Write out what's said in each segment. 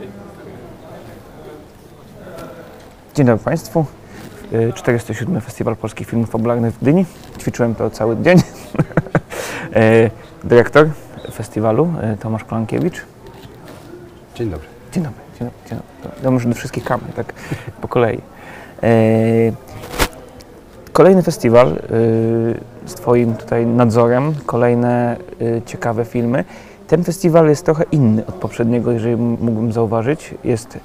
Dzień dobry Państwu. 47. Festiwal Polskich Filmów Fabularnych w Gdyni. Ćwiczyłem to cały dzień. Dyrektor festiwalu Tomasz Kolankiewicz. Dzień dobry. Dzień dobry. Dzień dobry. Dzień dobry. Ja może do wszystkich kamer, tak po kolei. Kolejny festiwal z Twoim tutaj nadzorem, kolejne ciekawe filmy. Ten festiwal jest trochę inny od poprzedniego, jeżeli mógłbym zauważyć. Jest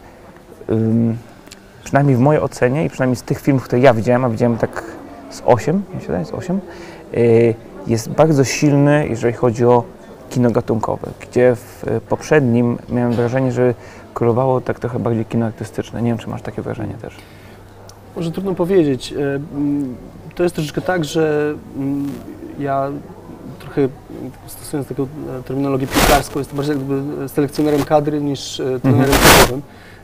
przynajmniej w mojej ocenie i przynajmniej z tych filmów, które ja widziałem, a widziałem tak z 8, myślę, z 8, jest bardzo silny, jeżeli chodzi o kino gatunkowe, gdzie w poprzednim miałem wrażenie, że królowało tak trochę bardziej kino artystyczne. Nie wiem, czy masz takie wrażenie też. Może trudno powiedzieć. To jest troszeczkę tak, że ja trochę stosując taką terminologię piłkarską, jestem bardziej jakby selekcjonerem kadry niż trenerem typowym.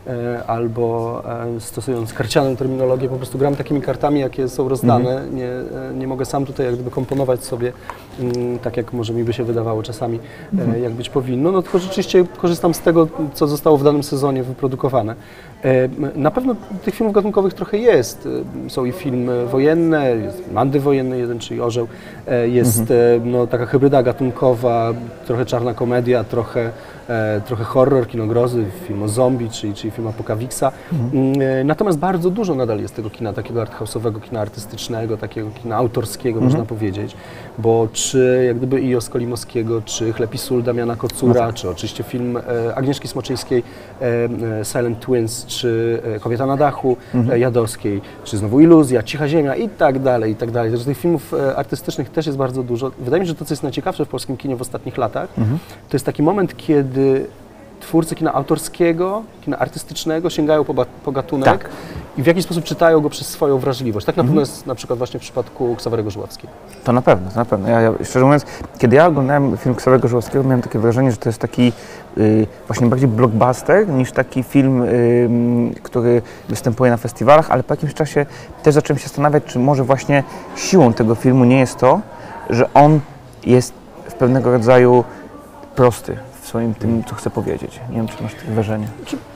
Albo stosując karcianą terminologię, po prostu gram takimi kartami, jakie są rozdane. Nie mogę sam tutaj jak gdyby komponować sobie tak, jak może mi by się wydawało czasami, jak być powinno. No tylko rzeczywiście korzystam z tego, co zostało w danym sezonie wyprodukowane. Na pewno tych filmów gatunkowych trochę jest. Są i filmy wojenne, jest Mandy Wojenne jeden, czyli Orzeł, jest no, taka hybryda gatunkowa, trochę czarna komedia, trochę horror, kino grozy, film o zombie, czyli film Apokawiksa. Natomiast bardzo dużo nadal jest tego kina, takiego arthouse'owego, kina artystycznego, takiego kina autorskiego, można powiedzieć, bo czy jak gdyby i Skolimowskiego, czy Chleb i sól Damiana Kocura, czy oczywiście film Agnieszki Smoczyńskiej Silent Twins, czy Kobieta na dachu Jadowskiej, czy znowu Iluzja, Cicha ziemia i tak dalej, i tak dalej. Także tych filmów artystycznych też jest bardzo dużo. Wydaje mi się, że to, co jest najciekawsze w polskim kinie w ostatnich latach, to jest taki moment, kiedy twórcy kina autorskiego, kina artystycznego sięgają po gatunek i w jakiś sposób czytają go przez swoją wrażliwość. Tak na pewno jest na przykład właśnie w przypadku Ksawerego Żuławskiego. To na pewno, to na pewno. Ja szczerze mówiąc, kiedy ja oglądałem film Ksawerego Żuławskiego, miałem takie wrażenie, że to jest taki właśnie bardziej blockbuster niż taki film, który występuje na festiwalach, ale po jakimś czasie też zacząłem się zastanawiać, czy może właśnie siłą tego filmu nie jest to, że on jest w pewnego rodzaju prosty w swoim tym, co chcę powiedzieć. Nie wiem, czy masz takie wrażenie.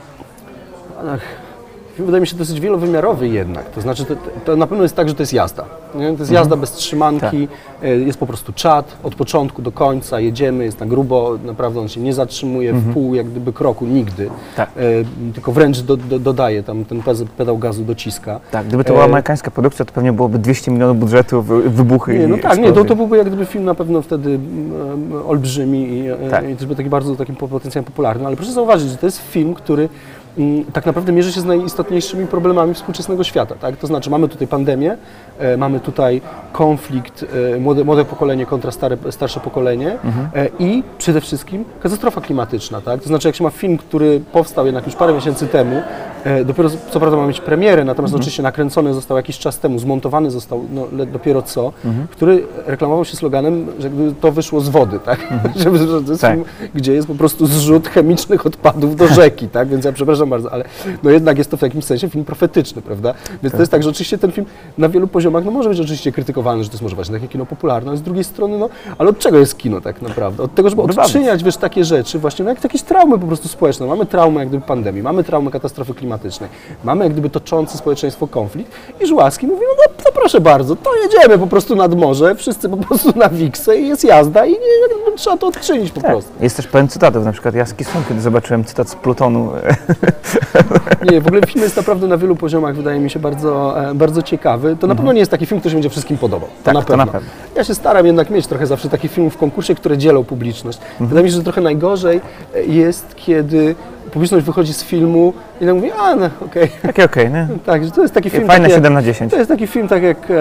Wydaje mi się dosyć wielowymiarowy jednak, to znaczy to na pewno jest tak, że to jest jazda. Nie? To jest jazda bez trzymanki, jest po prostu czat od początku do końca, jedziemy, jest na grubo, naprawdę on się nie zatrzymuje w pół jak gdyby kroku nigdy, tylko wręcz dodaje tam ten pedał gazu dociska. Tak, gdyby to była amerykańska produkcja, to pewnie byłoby 200 milionów budżetu, wybuchy. Nie, no tak, nie, to byłby jak gdyby film na pewno wtedy olbrzymi i też był taki bardzo takim potencjalnie popularny, ale proszę zauważyć, że to jest film, który tak naprawdę mierzy się z najistotniejszymi problemami współczesnego świata. Tak? To znaczy mamy tutaj pandemię, mamy tutaj konflikt młode pokolenie kontra starsze pokolenie i przede wszystkim katastrofa klimatyczna. Tak? To znaczy jak się ma film, który powstał jednak już parę miesięcy temu, dopiero co prawda ma mieć premierę, natomiast oczywiście nakręcony został jakiś czas temu, zmontowany został dopiero co, który reklamował się sloganem, że to wyszło z wody, tak? Że to jest film, gdzie jest po prostu zrzut chemicznych odpadów do rzeki, tak? Więc ja przepraszam bardzo, ale no jednak jest to w jakimś sensie film profetyczny, prawda? Więc to jest tak, że oczywiście ten film na wielu poziomach no może być oczywiście krytykowany, że to jest może właśnie takie kino popularne, ale z drugiej strony, no ale od czego jest kino tak naprawdę? Od tego, żeby odczyniać, wiesz, takie rzeczy właśnie, no jak jakieś traumy po prostu społeczne. Mamy traumę jak gdyby pandemii, mamy traumę katastrofy klimatycznej, mamy jak gdyby toczący społeczeństwo konflikt i Żuławski mówi, no to proszę bardzo, to jedziemy po prostu nad morze, wszyscy po prostu na wiksę i jest jazda i trzeba to odczynić po prostu. Jest też pełen cytatów, na przykład Jaski Słon, kiedy zobaczyłem cytat z Plutonu. Nie, w ogóle film jest naprawdę na wielu poziomach, wydaje mi się, bardzo ciekawy. To na pewno nie jest taki film, który się będzie wszystkim podobał. Tak, to na pewno. Ja się staram jednak mieć trochę zawsze takich filmów w konkursie, które dzielą publiczność. Wydaje mi się, że trochę najgorzej jest, kiedy publiczność wychodzi z filmu i tak mówi, a no okej. Takie okej, nie? Tak, że to jest taki film. Fajne 7 na 10. To jest taki film, tak jak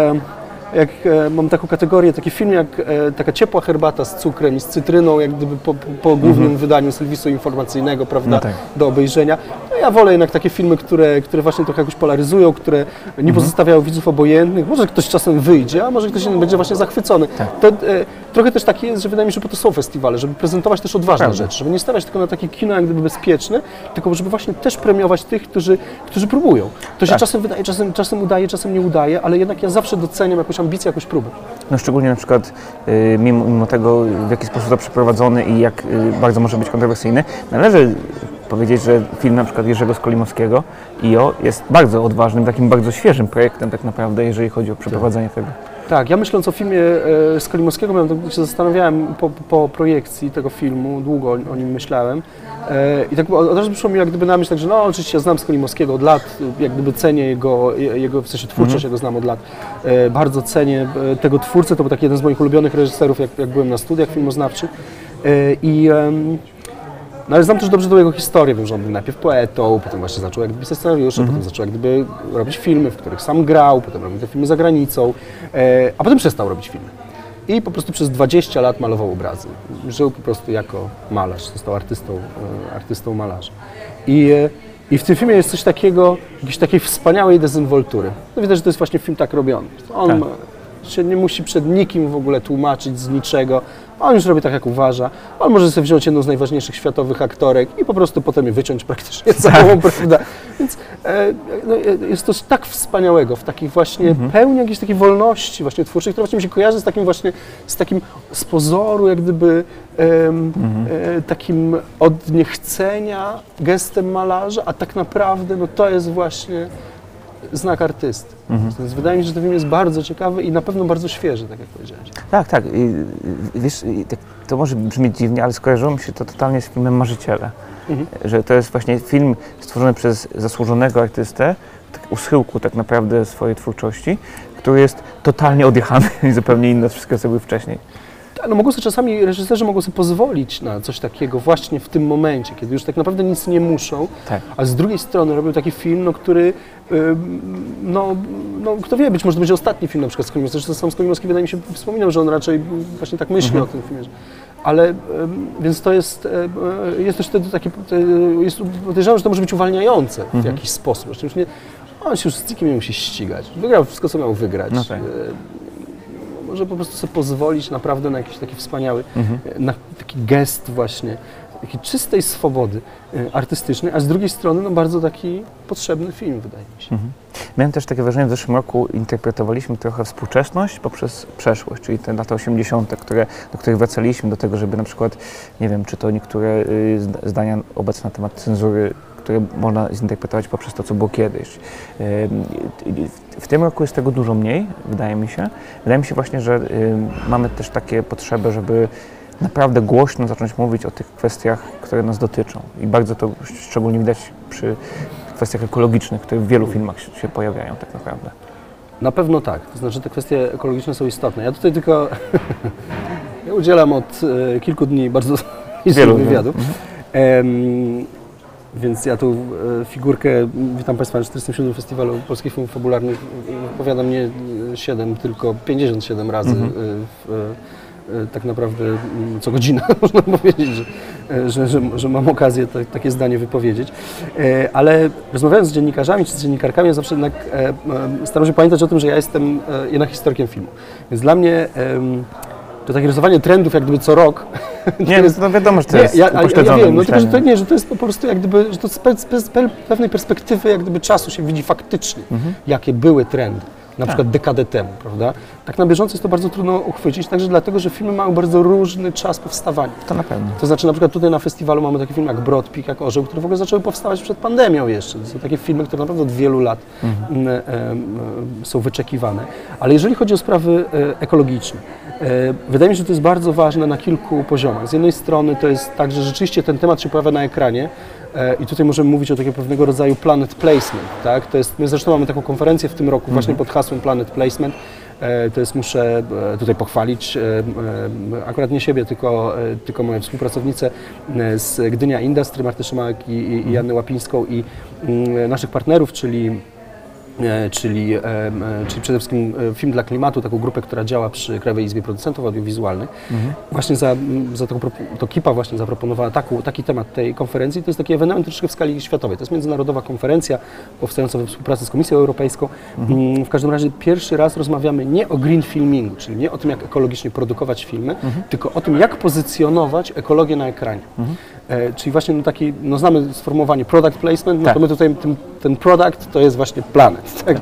mam taką kategorię, taki film jak taka ciepła herbata z cukrem i z cytryną, jak gdyby po głównym wydaniu serwisu informacyjnego, prawda, no tak, do obejrzenia. No ja wolę jednak takie filmy, które właśnie trochę jakoś polaryzują, które nie pozostawiają widzów obojętnych. Może ktoś czasem wyjdzie, a może ktoś będzie właśnie zachwycony. Tak. To, trochę też tak jest, że wydaje mi się, że po to są festiwale, żeby prezentować też odważne rzeczy, żeby nie stawiać tylko na takie kino jak gdyby bezpieczne, tylko żeby właśnie też premiować tych, którzy próbują. To się czasem wydaje, czasem udaje, czasem nie udaje, ale jednak ja zawsze doceniam jakąś ambicję, jakąś próbę. No szczególnie na przykład mimo tego, w jaki sposób to przeprowadzony i jak bardzo może być kontrowersyjny, należy powiedzieć, że film na przykład Jerzego Skolimowskiego IO jest bardzo odważnym, takim bardzo świeżym projektem tak naprawdę, jeżeli chodzi o przeprowadzenie tego. Tak, ja myśląc o filmie Skolimowskiego, się zastanawiałem po projekcji tego filmu, długo o nim myślałem i tak od razu przyszło mi jak gdyby na myśl, tak, że no oczywiście ja znam Skolimowskiego od lat, jak gdyby cenię jego w sensie twórczość, ja go znam od lat, bardzo cenię tego twórcę, to był taki jeden z moich ulubionych reżyserów, jak byłem na studiach filmoznawczych no ale znam też dobrze tą jego historię, wiem, że on był najpierw poetą, potem właśnie zaczął jak gdyby pisać scenariusze, potem zaczął jak gdyby robić filmy, w których sam grał, potem robił te filmy za granicą, a potem przestał robić filmy. I po prostu przez 20 lat malował obrazy. Żył po prostu jako malarz, został artystą malarzem. I w tym filmie jest coś takiego, jakiejś takiej wspaniałej dezynwoltury. No widać, że to jest właśnie film tak robiony. On się nie musi przed nikim w ogóle tłumaczyć z niczego. On już robi tak, jak uważa. On może sobie wziąć jedną z najważniejszych światowych aktorek i po prostu potem je wyciąć praktycznie całą, prawda? Więc no, jest to tak wspaniałego, w takiej właśnie pełni jakiejś takiej wolności właśnie twórczej, która właśnie mi się kojarzy z takim właśnie, z pozoru jak gdyby takim od niechcenia gestem malarza, a tak naprawdę no, to jest właśnie znak artysty. Więc wydaje mi się, że ten film jest bardzo ciekawy i na pewno bardzo świeży, tak jak powiedziałeś. Tak, tak. I, wiesz, to może brzmieć dziwnie, ale skojarzyło mi się to totalnie z filmem Marzyciele. Że to jest właśnie film stworzony przez zasłużonego artystę, u schyłku tak naprawdę swojej twórczości, który jest totalnie odjechany i zupełnie inny od wszystkiego, co był wcześniej. No mogą sobie czasami, reżyserzy mogą sobie pozwolić na coś takiego właśnie w tym momencie, kiedy już tak naprawdę nic nie muszą, a z drugiej strony robią taki film, no, który, no kto wie, być może to będzie ostatni film na przykład Skolimowskiego. Zresztą sam Skolimowski wydaje mi się wspominał, że on raczej właśnie tak myśli o tym filmie. Ale, więc to jest też wtedy takie, podejrzewam, że to może być uwalniające w jakiś sposób. Zresztą już nie, on się już z nikim nie musi ścigać. Wygrał wszystko, co miał wygrać. No tak. Może po prostu sobie pozwolić naprawdę na jakiś taki wspaniały, na taki gest właśnie, takiej czystej swobody artystycznej, a z drugiej strony no bardzo taki potrzebny film, wydaje mi się. Miałem też takie wrażenie, że w zeszłym roku interpretowaliśmy trochę współczesność poprzez przeszłość, czyli te lata 80., do których wracaliśmy, do tego, żeby na przykład, nie wiem, czy to niektóre zdania obecne na temat cenzury, które można zinterpretować poprzez to, co było kiedyś. W tym roku jest tego dużo mniej, wydaje mi się. Wydaje mi się właśnie, że mamy też takie potrzeby, żeby naprawdę głośno zacząć mówić o tych kwestiach, które nas dotyczą. I bardzo to szczególnie widać przy kwestiach ekologicznych, które w wielu filmach się pojawiają tak naprawdę. Na pewno tak. To znaczy te kwestie ekologiczne są istotne. Ja tutaj tylko ja udzielam od kilku dni bardzo wielu wywiadów. Więc ja tu figurkę, witam Państwa na 47. Festiwalu Polskich Filmów Fabularnych, opowiadam nie 7, tylko 57 razy tak naprawdę co godzinę, można powiedzieć, że mam okazję takie zdanie wypowiedzieć. Ale rozmawiając z dziennikarzami czy z dziennikarkami, ja zawsze jednak staram się pamiętać o tym, że ja jestem jednak historykiem filmu. Więc dla mnie to takie rysowanie trendów jak gdyby co rok. Nie, no wiadomo, że to jest upośledzone. Ja wiem, no tylko, że to jest po prostu jak gdyby, że to z pewnej perspektywy jak gdyby czasu się widzi faktycznie, jakie były trendy. Na przykład dekadę temu, prawda? Tak na bieżąco jest to bardzo trudno uchwycić, także dlatego, że filmy mają bardzo różny czas powstawania. To na pewno. To znaczy na przykład tutaj na festiwalu mamy takie filmy jak Broad Peak, jak Orzeł, które w ogóle zaczęły powstawać przed pandemią jeszcze. To są takie filmy, które naprawdę od wielu lat są wyczekiwane. Ale jeżeli chodzi o sprawy ekologiczne, wydaje mi się, że to jest bardzo ważne na kilku poziomach. Z jednej strony to jest tak, że rzeczywiście ten temat się pojawia na ekranie i tutaj możemy mówić o takiego pewnego rodzaju planet placement. Tak? To jest, my zresztą mamy taką konferencję w tym roku właśnie pod hasłem Planet Placement. To jest, muszę tutaj pochwalić akurat nie siebie, tylko moje współpracownice z Gdynia Industry, Martę Szymak i Jannę Łapińską i naszych partnerów, czyli przede wszystkim Film dla Klimatu, taką grupę, która działa przy Krajowej Izbie Producentów Audiowizualnych. Właśnie to KIPA właśnie zaproponowała taki temat tej konferencji. To jest taki ewenement troszeczkę w skali światowej. To jest międzynarodowa konferencja powstająca we współpracy z Komisją Europejską. W każdym razie pierwszy raz rozmawiamy nie o green filmingu, czyli nie o tym, jak ekologicznie produkować filmy, tylko o tym, jak pozycjonować ekologię na ekranie. Czyli właśnie taki, no znamy sformułowanie product placement, no to my tutaj ten product to jest właśnie planet, tak?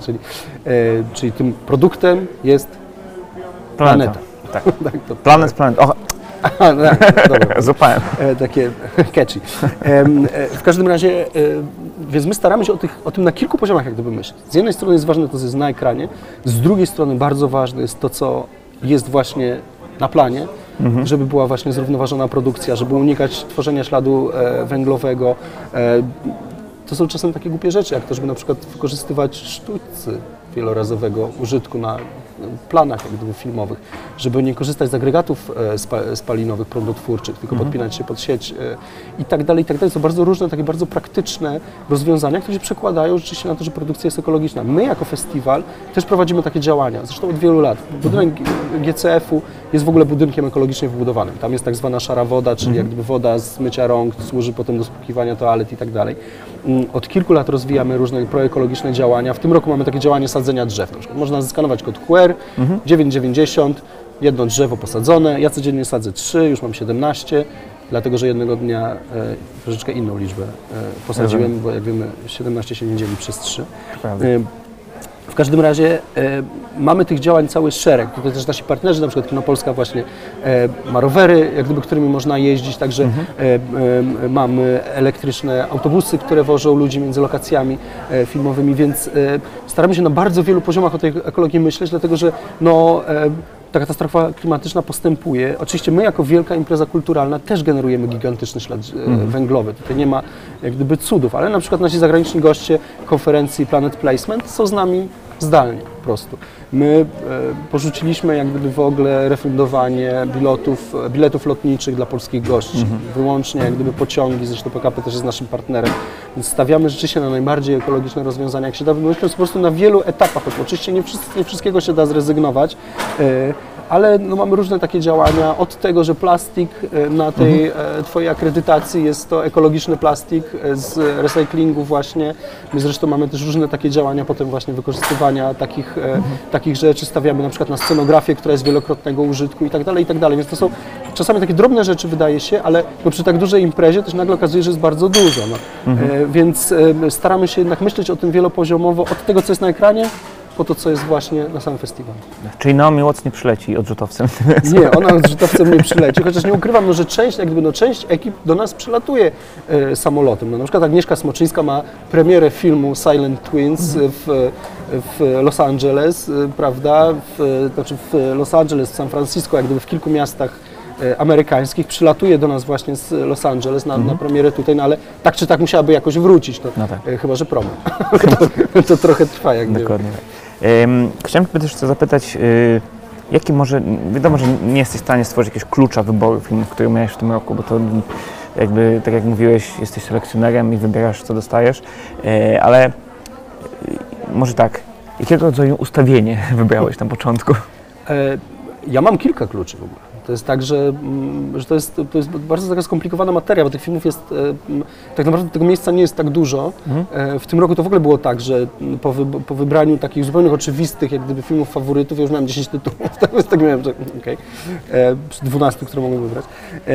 Czyli tym produktem jest planeta. Tak. Planet. Aha, no, dobra. Złapałem. Takie catchy. W każdym razie, więc my staramy się o tym na kilku poziomach jak gdyby myśleć. Z jednej strony jest ważne to, co jest na ekranie, z drugiej strony bardzo ważne jest to, co jest właśnie na planie, żeby była właśnie zrównoważona produkcja, żeby unikać tworzenia śladu węglowego. To są czasem takie głupie rzeczy, jak to, żeby na przykład wykorzystywać sztućcy wielorazowego użytku na planach jak gdyby filmowych, żeby nie korzystać z agregatów spalinowych, prądotwórczych, tylko podpinać się pod sieć i tak dalej, i tak dalej. Są bardzo różne, takie bardzo praktyczne rozwiązania, które się przekładają rzeczywiście na to, że produkcja jest ekologiczna. My jako festiwal też prowadzimy takie działania, zresztą od wielu lat. Budynek GCF-u jest w ogóle budynkiem ekologicznie wybudowanym. Tam jest tak zwana szara woda, czyli jak gdyby woda z mycia rąk, służy potem do spłukiwania toalet i tak dalej. Od kilku lat rozwijamy różne proekologiczne działania. W tym roku mamy takie działanie sadzenia drzew. Na przykład można zeskanować kod QR, 9,90, jedno drzewo posadzone. Ja codziennie sadzę 3, już mam 17, dlatego że jednego dnia troszeczkę inną liczbę posadziłem, bo jak wiemy 17 się nie dzieli przez 3. W każdym razie mamy tych działań cały szereg. Tutaj też nasi partnerzy, na przykład Kino Polska właśnie ma rowery, jak gdyby, którymi można jeździć, także mamy elektryczne autobusy, które wożą ludzi między lokacjami filmowymi, więc staramy się na bardzo wielu poziomach o tej ekologii myśleć, dlatego że ta katastrofa klimatyczna postępuje. Oczywiście my jako wielka impreza kulturalna też generujemy gigantyczny ślad węglowy. Tutaj nie ma jak gdyby cudów, ale na przykład nasi zagraniczni goście konferencji Planet Placement są z nami zdalnie po prostu. My porzuciliśmy jak gdyby w ogóle refundowanie biletów lotniczych dla polskich gości. Wyłącznie jak gdyby pociągi, zresztą PKP też jest naszym partnerem. Więc stawiamy rzeczywiście na najbardziej ekologiczne rozwiązania, jak się da. Myślę, po prostu na wielu etapach. Oczywiście nie wszystkiego się da zrezygnować, ale mamy różne takie działania, od tego, że plastik na tej Twojej akredytacji jest to ekologiczny plastik z recyklingu właśnie. My zresztą mamy też różne takie działania potem właśnie wykorzystywania takich rzeczy. Stawiamy na przykład na scenografię, która jest wielokrotnego użytku i tak dalej, i tak dalej. Więc to są czasami takie drobne rzeczy, wydaje się, ale przy tak dużej imprezie też nagle okazuje się, że jest bardzo dużo. Więc staramy się jednak myśleć o tym wielopoziomowo, od tego, co jest na ekranie, po to, co jest właśnie na samym festiwalu. Czyli Naomi Watts nie przyleci odrzutowcem? Nie, ona odrzutowcem nie przyleci, chociaż nie ukrywam, że część ekip do nas przylatuje samolotem. Na przykład Agnieszka Smoczyńska ma premierę filmu Silent Twins w Los Angeles, prawda? W Los Angeles, w San Francisco, jak gdyby w kilku miastach amerykańskich, przylatuje do nas właśnie z Los Angeles na premierę tutaj, ale tak czy tak musiałaby jakoś wrócić, chyba że promo. to trochę trwa, jak gdyby. Dokładnie. Chciałem też zapytać, jaki może, wiadomo, że nie jesteś w stanie stworzyć jakiegoś klucza wyboru filmów, który miałeś w tym roku, bo to jakby, tak jak mówiłeś, jesteś selekcjonerem i wybierasz, co dostajesz, ale może tak, jakiego rodzaju ustawienie wybrałeś na początku? Ja mam kilka kluczy w ogóle. To jest tak, że to jest bardzo taka skomplikowana materia, bo tych filmów jest, tak naprawdę tego miejsca nie jest tak dużo. W tym roku to w ogóle było tak, że po wybraniu takich zupełnie oczywistych, jak gdyby filmów faworytów, ja już miałem 10 tytułów, tak miałem, że okej, 12, które mogłem wybrać.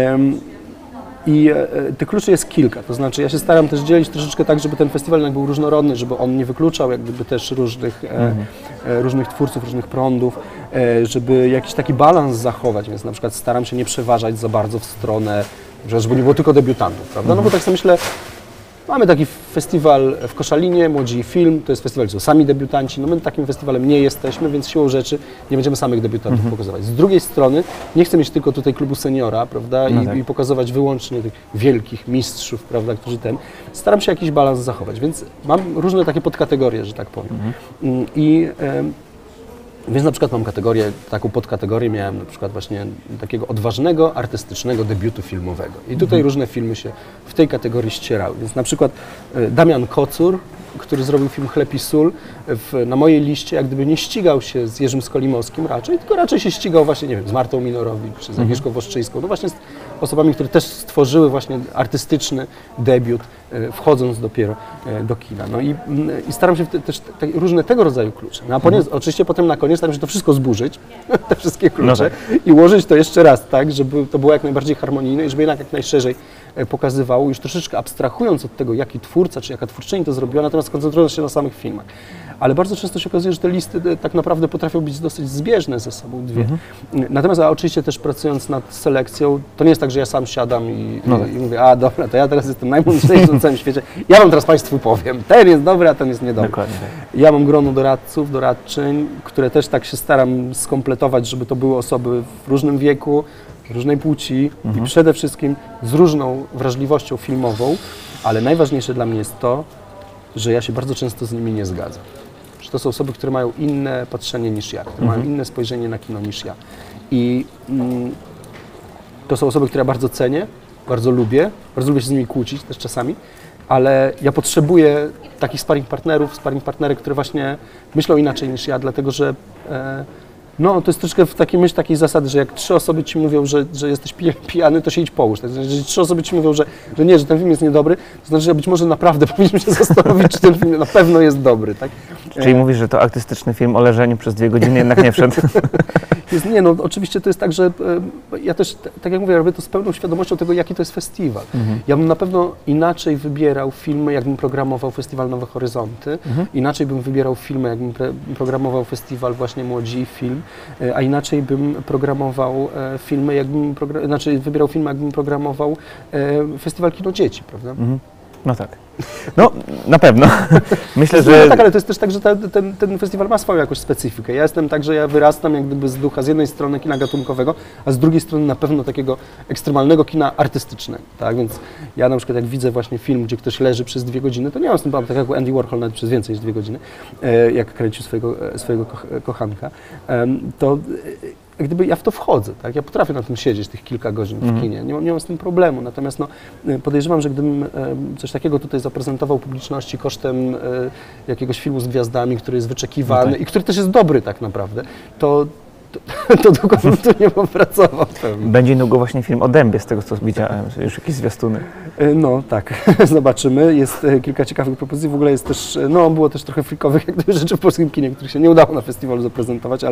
I tych kluczy jest kilka, to znaczy ja się staram też dzielić troszeczkę tak, żeby ten festiwal jednak był różnorodny, żeby on nie wykluczał jak gdyby też różnych twórców, różnych prądów, żeby jakiś taki balans zachować, więc na przykład staram się nie przeważać za bardzo w stronę, żeby nie było tylko debiutantów, prawda? No bo tak sobie myślę, mamy taki festiwal w Koszalinie, Młodzi i Film, to jest festiwal, gdzie są sami debiutanci, no my takim festiwalem nie jesteśmy, więc siłą rzeczy nie będziemy samych debiutantów pokazywać. Z drugiej strony nie chcę mieć tylko tutaj klubu seniora, prawda, i pokazywać wyłącznie tych wielkich mistrzów, prawda, którzy staram się jakiś balans zachować, więc mam różne takie podkategorie, że tak powiem. Więc na przykład mam taką podkategorię miałem na przykład właśnie takiego odważnego, artystycznego debiutu filmowego. I tutaj różne filmy się w tej kategorii ścierały. Więc na przykład Damian Kocur, który zrobił film Chleb i sól, na mojej liście jak gdyby nie ścigał się z Jerzym Skolimowskim tylko raczej się ścigał właśnie, nie wiem, z Martą Minorowicz czy z Agnieszką Woszczyńską, no właśnie z osobami, które też stworzyły właśnie artystyczny debiut, wchodząc dopiero do kina. No i staram się też różne tego rodzaju klucze. No a oczywiście potem na koniec staram się to wszystko zburzyć, te wszystkie klucze i ułożyć to jeszcze raz tak, żeby to było jak najbardziej harmonijne i żeby jednak jak najszerzej pokazywało, już troszeczkę abstrahując od tego, jaki twórca czy jaka twórczyni to zrobiła, natomiast koncentrując się na samych filmach. Ale bardzo często się okazuje, że te listy tak naprawdę potrafią być dosyć zbieżne ze sobą dwie. Natomiast oczywiście też pracując nad selekcją, to nie jest tak, że ja sam siadam i mówię, a dobra, to ja teraz jestem najmądrzejszy na całym świecie, ja wam teraz Państwu powiem, ten jest dobry, a ten jest niedobry. Dokładnie. Ja mam grono doradców, doradczyń, które też tak się staram skompletować, żeby to były osoby w różnym wieku, różnej płci i przede wszystkim z różną wrażliwością filmową, ale najważniejsze dla mnie jest to, że ja się bardzo często z nimi nie zgadzam. Że to są osoby, które mają inne patrzenie niż ja, które mają inne spojrzenie na kino niż ja. I to są osoby, które ja bardzo cenię, bardzo lubię się z nimi kłócić też czasami, ale ja potrzebuję takich sparring partnerek, które właśnie myślą inaczej niż ja, dlatego że no, to jest troszkę w takiej myśl takiej zasady, że jak 3 osoby ci mówią, że jesteś pijany, to się idź połóż. Tak? Jeżeli 3 osoby ci mówią, że nie, że ten film jest niedobry, to znaczy, że być może naprawdę powinniśmy się zastanowić, czy ten film na pewno jest dobry. Tak? Czyli mówisz, że to artystyczny film o leżeniu przez 2 godziny jednak nie wszedł. Nie, no oczywiście to jest tak, że ja też, tak jak mówię, robię to z pełną świadomością tego, jaki to jest festiwal. Ja bym na pewno inaczej wybierał filmy, jakbym programował Festiwal Nowe Horyzonty, inaczej bym wybierał filmy, jakbym programował festiwal właśnie Młodzi Film, a inaczej bym programował filmy, wybierał filmy, jakbym programował Festiwal Kino Dzieci, prawda? No tak. No, na pewno. Myślę, że... No tak, ale to jest też tak, że ten festiwal ma swoją jakąś specyfikę. Ja jestem tak, że ja wyrastam jak gdyby z ducha z jednej strony kina gatunkowego, a z drugiej strony na pewno takiego ekstremalnego kina artystycznego. Tak? Więc ja na przykład jak widzę właśnie film, gdzie ktoś leży przez 2 godziny, to nie mam z tym problemu, tak jak Andy Warhol nawet przez więcej niż 2 godziny, jak kręcił swojego kochanka, to gdyby ja w to wchodzę, tak? Ja potrafię na tym siedzieć tych kilka godzin w kinie, nie mam z tym problemu, natomiast no, podejrzewam, że gdybym coś takiego tutaj zaprezentował publiczności kosztem jakiegoś filmu z gwiazdami, który jest wyczekiwany i który też jest dobry tak naprawdę, to długo bym tu nie popracował. Będzie niedługo właśnie film o dębie, z tego co widziałem, już jakieś zwiastuny. No tak, zobaczymy. Jest kilka ciekawych propozycji, w ogóle jest też, no było też trochę freakowych jak gdyby rzeczy w polskim kinie, których się nie udało na festiwalu zaprezentować,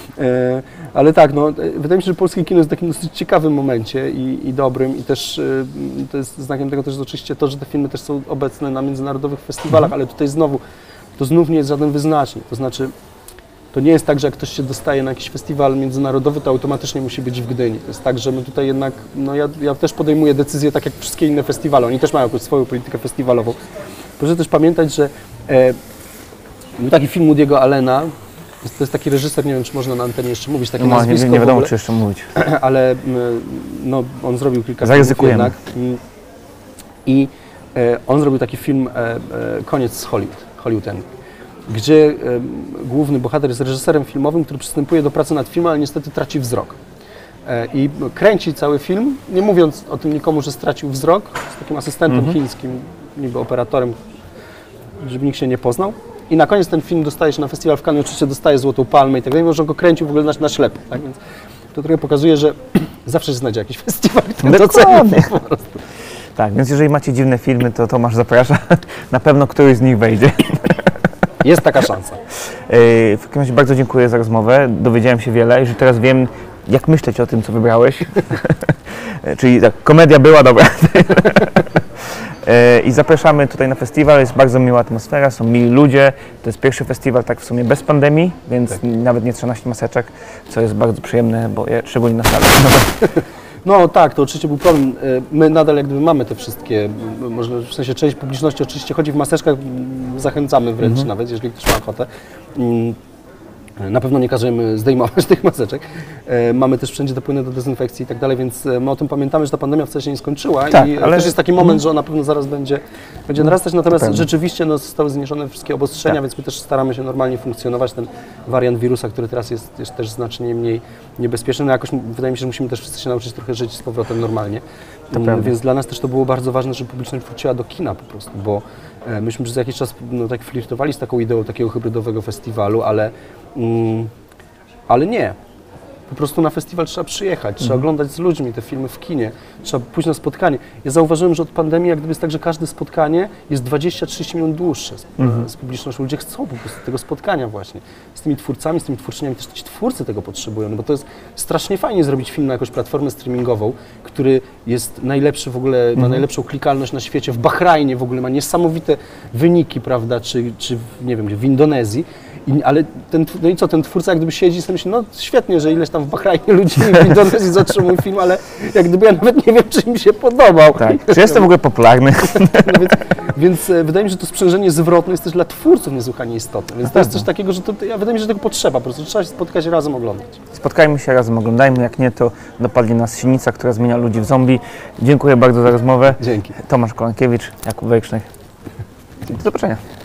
ale tak, no wydaje mi się, że polskie kino jest w takim dosyć ciekawym momencie i dobrym i też to jest znakiem tego też oczywiście to, że te filmy też są obecne na międzynarodowych festiwalach, ale tutaj to znów nie jest żaden wyznacznik, to znaczy to nie jest tak, że jak ktoś się dostaje na jakiś festiwal międzynarodowy, to automatycznie musi być w Gdyni. To jest tak, że my tutaj jednak, no ja też podejmuję decyzje tak jak wszystkie inne festiwale. Oni też mają jakąś swoją politykę festiwalową. Proszę też pamiętać, że był taki film Woody'ego Allena, to jest taki reżyser, nie wiem, czy można na antenie jeszcze mówić, takie nazwisko nie wiadomo, czy jeszcze mówić. Ale no, on zrobił kilka filmów jednak. I on zrobił taki film Koniec z Hollywood End, gdzie główny bohater jest reżyserem filmowym, który przystępuje do pracy nad filmem, ale niestety traci wzrok. I kręci cały film, nie mówiąc o tym nikomu, że stracił wzrok, z takim asystentem chińskim, niby operatorem, żeby nikt się nie poznał. I na koniec ten film dostaje się na festiwal w Cannes, oczywiście dostaje Złotą Palmę i tak dalej, mimo że on go kręcił w ogóle na ślepo. Tak? Więc to trochę pokazuje, że zawsze się znajdzie jakiś festiwal, który doceni po prostu. Tak, więc jeżeli macie dziwne filmy, to Tomasz zaprasza. Na pewno któryś z nich wejdzie. Jest taka szansa. W każdym razie bardzo dziękuję za rozmowę. Dowiedziałem się wiele i że teraz wiem, jak myśleć o tym, co wybrałeś. Czyli tak, komedia była dobra. I zapraszamy tutaj na festiwal, jest bardzo miła atmosfera, są mili ludzie. To jest pierwszy festiwal tak w sumie bez pandemii, więc nawet nie trzeba nosić maseczek, co jest bardzo przyjemne, bo szczególnie na salę. No tak, to oczywiście był problem. My nadal jak gdyby mamy te wszystkie, może w sensie część publiczności oczywiście chodzi w maseczkach, zachęcamy wręcz nawet, jeżeli ktoś ma ochotę. Na pewno nie każemy zdejmować tych maseczek. Mamy też wszędzie te płyny do dezynfekcji i tak dalej, więc my o tym pamiętamy, że ta pandemia wcale się nie skończyła tak, i ale... też jest taki moment, że ona na pewno zaraz będzie narastać, natomiast rzeczywiście no, zostały zniesione wszystkie obostrzenia, więc my też staramy się normalnie funkcjonować. Ten wariant wirusa, który teraz jest też znacznie mniej niebezpieczny, no jakoś wydaje mi się, że musimy też wszyscy się nauczyć trochę żyć z powrotem normalnie. Więc dla nas też to było bardzo ważne, żeby publiczność wróciła do kina po prostu, bo myśmy przez jakiś czas no, tak flirtowali z taką ideą takiego hybrydowego festiwalu, ale nie. Po prostu na festiwal trzeba przyjechać, trzeba oglądać z ludźmi te filmy w kinie, trzeba pójść na spotkanie. Ja zauważyłem, że od pandemii jak gdyby jest tak, że każde spotkanie jest 20-30 minut dłuższe z publicznością. Ludzie chcą po prostu tego spotkania właśnie z tymi twórcami, z tymi twórczyniami. Też ci twórcy tego potrzebują, no bo to jest strasznie fajnie zrobić film na jakąś platformę streamingową, który jest najlepszy w ogóle, ma najlepszą klikalność na świecie, w Bahrajnie w ogóle ma niesamowite wyniki, prawda, czy nie wiem, w Indonezji. Ale no i co, ten twórca jak gdyby siedzi i sobie myśli, no świetnie, że ileś tam w Bahrajnie ludzi w Indonezji zobaczył mój film, ale jak gdyby ja nawet nie wiem, czy im się podobał. Tak. Czy jestem w ogóle popularny? No więc wydaje mi się, że to sprzężenie zwrotne jest też dla twórców niesłychanie istotne. Więc to jest coś takiego, że wydaje mi się, że tego potrzeba, po prostu trzeba się spotkać razem oglądać. Spotkajmy się razem, oglądajmy, jak nie, to dopadnie nas sinica, która zmienia ludzi w zombie. Dziękuję bardzo za rozmowę. Dzięki. Tomasz Kolankiewicz, Jakub Wejcznych. Do zobaczenia.